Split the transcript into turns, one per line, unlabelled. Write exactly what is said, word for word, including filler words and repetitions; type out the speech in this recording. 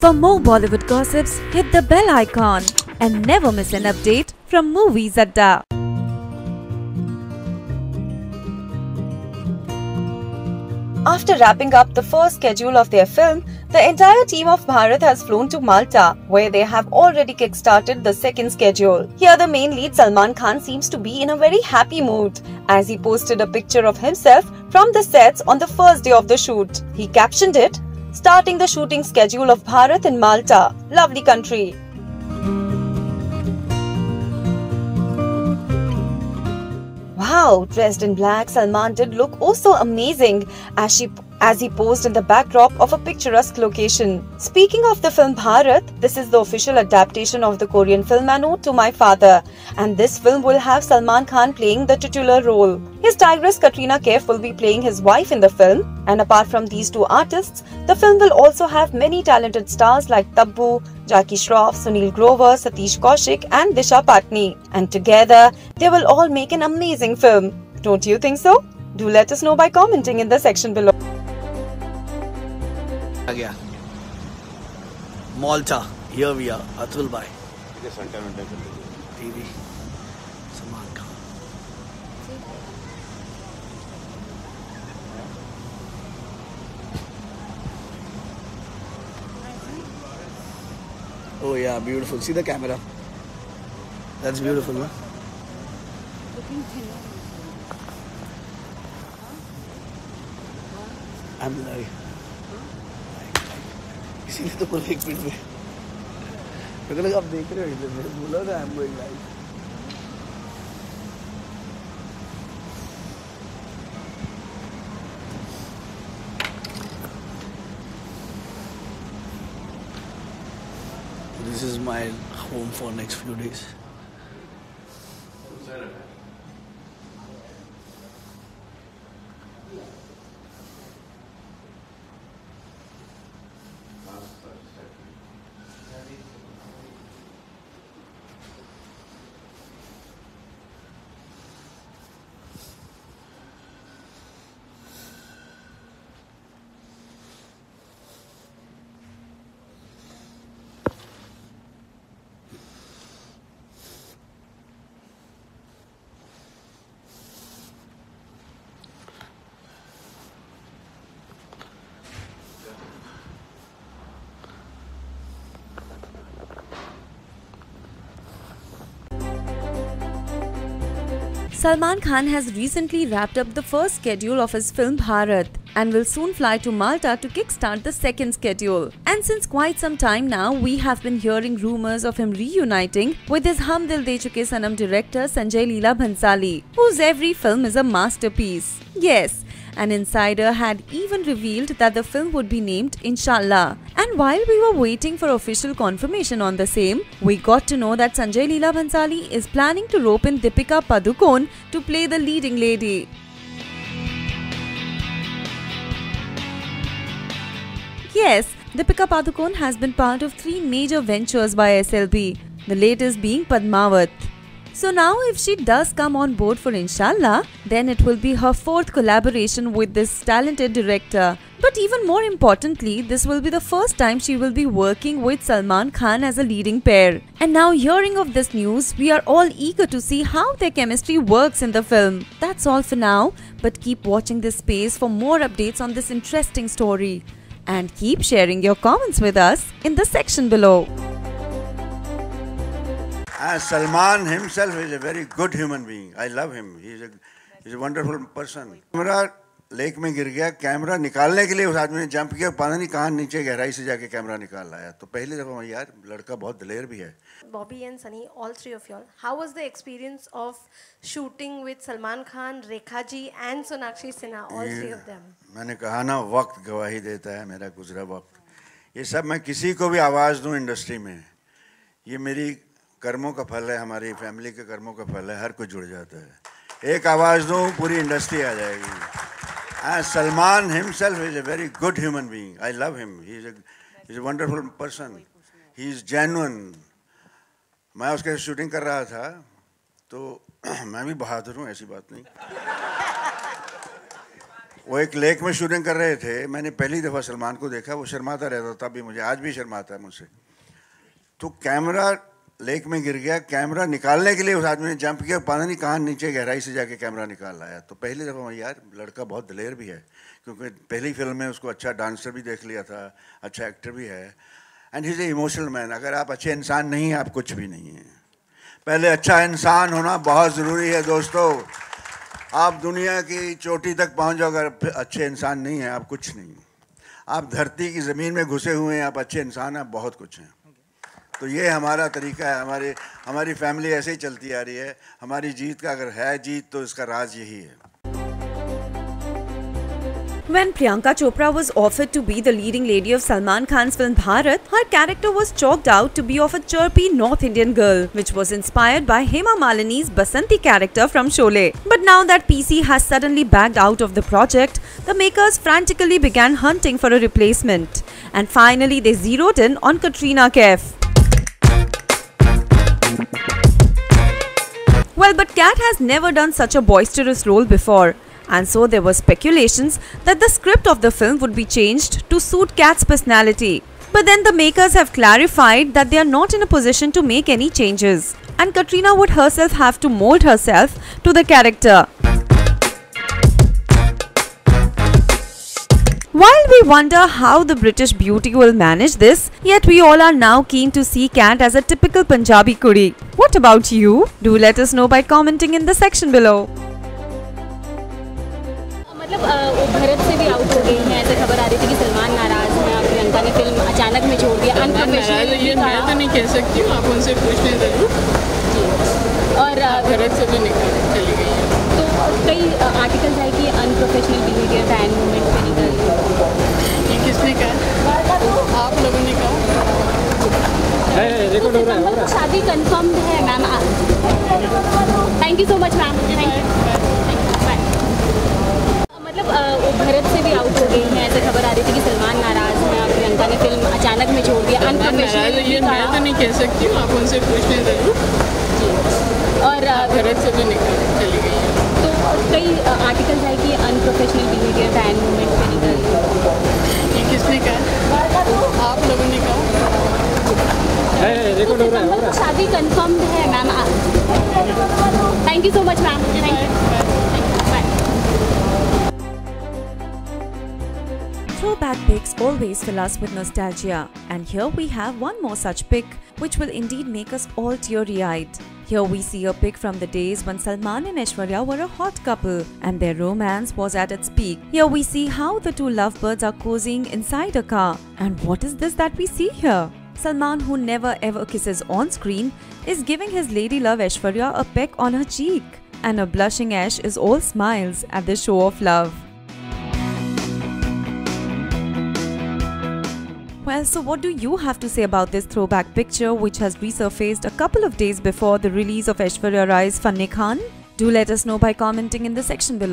For more Bollywood gossips, hit the bell icon and never miss an update from Movies Adda.
After wrapping up the first schedule of their film, the entire team of Bharat has flown to Malta, where they have already kick-started the second schedule. Here the main lead Salman Khan seems to be in a very happy mood, as he posted a picture of himself from the sets on the first day of the shoot. He captioned it, "Starting the shooting schedule of Bharat in Malta. Lovely country." Wow, dressed in black, Salman did look oh so amazing as she as he posed in the backdrop of a picturesque location. Speaking of the film Bharat, this is the official adaptation of the Korean film Manu to My Father, and this film will have Salman Khan playing the titular role. His tigress Katrina Kaif will be playing his wife in the film, and apart from these two artists, the film will also have many talented stars like Tabbu, Jackie Shroff, Sunil Grover, Satish Kaushik and Disha Patni. And together, they will all make an amazing film. Don't you think so? Do let us know by commenting in the section below.
Malta, here we are, Atul bhai. T V, Salman Khan. Oh yeah, beautiful. See the camera. That's beautiful, no? I'm live. इसीलिए तो बोला एक minute में मेरे को लगा आप देख रहे हो इधर मैंने बोला था I am going live This is my home for next few days.
Salman Khan has recently wrapped up the first schedule of his film Bharat and will soon fly to Malta to kickstart the second schedule. And since quite some time now, we have been hearing rumors of him reuniting with his Hum Dil De Chuke Sanam director Sanjay Leela Bhansali, whose every film is a masterpiece. Yes, an insider had even revealed that the film would be named Inshallah. And while we were waiting for official confirmation on the same, we got to know that Sanjay Leela Bhansali is planning to rope in Deepika Padukone to play the leading lady. Yes, Deepika Padukone has been part of three major ventures by S L B, the latest being Padmavat. So now if she does come on board for Inshallah, then it will be her fourth collaboration with this talented director. But even more importantly, this will be the first time she will be working with Salman Khan as a leading pair. And now hearing of this news, we are all eager to see how their chemistry works in the film. That's all for now, but keep watching this space for more updates on this interesting story. And keep sharing your comments with us in the section below.
Uh, Salman himself is a very good human being. I love him. He is a, he's a wonderful person. Camera lake में गिर गया, camera निकालने के लिए उस आदमी ने jump किया, पता नहीं कहाँ नीचे गहराई से जाके कैमरा निकाल लाया. तो पहली दफा यार लड़का बहुत दिलेर भी है.
Bobby and Sunny, all three of y'all, how was the experience of shooting with Salman Khan, Rekha ji and Sonakshi Sinha, all three of them?
मैंने कहा ना वक्त गवाही देता है, मेरा गुजरा वक्त. ये सब मैं किसी को भी आवाज़ दूँ इंडस्ट्री में, ये मेरी कर्मों का फल है, हमारी फैमिली के कर्मों का फल है, हर कोई जुड़ जाता है. एक आवाज़ दूँ पूरी इंडस्ट्री आ जाएगी. And Salman himself is a very good human being. I love him. He is a, he's a wonderful person. He is genuine. मैं उसके शूटिंग कर रहा था तो मैं भी बहादुर हूँ, ऐसी बात नहीं. वो एक लेक में शूटिंग कर रहे थे। मैंने पहली दफ़ा सलमान को देखा, वो शर्माता रहता था, भी मुझे आज भी शर्माता है मुझसे। तो कैमरा लेक में गिर गया, कैमरा निकालने के लिए उस आदमी ने जंप किया, पता नहीं कहाँ नीचे गहराई से जाके कैमरा निकाल लाया। तो पहली दफ़ा यार लड़का बहुत दिलेर भी है, क्योंकि पहली फिल्म में उसको अच्छा डांसर भी देख लिया था, अच्छा एक्टर भी है, and he is a emotional man. अगर आप अच्छे इंसान नहीं हैं, आप कुछ भी नहीं हैं। पहले अच्छा इंसान होना बहुत ज़रूरी है दोस्तों। आप दुनिया की चोटी तक पहुंच जाओ, अगर अच्छे इंसान नहीं हैं आप कुछ नहीं। आप धरती की ज़मीन में घुसे हुए हैं, आप अच्छे इंसान हैं, आप बहुत कुछ हैं। तो ये हमारा तरीका है, हमारी हमारी फैमिली ऐसे ही चलती आ रही है। हमारी जीत का अगर है जीत तो इसका राज यही है।
When Priyanka Chopra was offered to be the leading lady of Salman Khan's film Bharat, her character was chalked out to be of a chirpy North Indian girl, which was inspired by Hema Malini's Basanti character from Sholay. But now that P C has suddenly backed out of the project, the makers frantically began hunting for a replacement. And finally they zeroed in on Katrina Kaif. Well, but Kat has never done such a boisterous role before. And so there were speculations that the script of the film would be changed to suit Kat's personality. But then the makers have clarified that they are not in a position to make any changes, and Katrina would herself have to mold herself to the character. While we wonder how the British beauty will manage this, yet we all are now keen to see Kat as a typical Punjabi kudi. What about you? Do let us know by commenting in the section below.
मतलब वो भरत से भी out हो गई हैं, ऐसे खबर आ रही थी कि सलमान नाराज हैं और प्रियंका ने फिल्म अचानक में छोड़ दिया।
अनप्रोफेशनल ये मैं तो नहीं कह सकती हूँ, आप उनसे पूछ लें ज़रूर।
जी, और
भरत से भी निकल चली गई है।
तो कई आर्टिकल्स है कि अनप्रोफेशनल बिहेवियर फैन मूवमेंट से निकल।
ये किसने कहा? आप लोगों ने कहा।
तो शादी कंफर्म है ma'am. Thank you so much ma'am. Thank you. मतलब वो भरत से भी आउट हो गई हैं, ऐसे खबर आ रही थी कि सलमान नाराज हैं और प्रियंका ने फिल्म अचानक में छोड़ दिया। अनप्रोफेशनल
ये मैं तो नहीं कह सकती हूँ, आप उनसे पूछ लें ज़रूर।
जी, और
भरत से भी निकल चली गई है।
तो कई आर्टिकल्स है कि अनप्रोफेशनल बिहेवियर फैन मूवमेंट से निकल।
ये किसने कहा? आप लोगों ने कहा।
तो शादी कंफर्म है ma'am. Thank you so much ma'am. Thank you.
Throwback pics always fill us with nostalgia, and here we have one more such pic which will indeed make us all teary-eyed. Here we see a pic from the days when Salman and Aishwarya were a hot couple and their romance was at its peak. Here we see how the two lovebirds are cozying inside a car. And what is this that we see here? Salman, who never ever kisses on screen, is giving his lady love Aishwarya a peck on her cheek, and a blushing Ash is all smiles at the show of love. Well, so what do you have to say about this throwback picture which has resurfaced a couple of days before the release of Aishwarya Rai's Fanne Khan? Do let us know by commenting in the section below.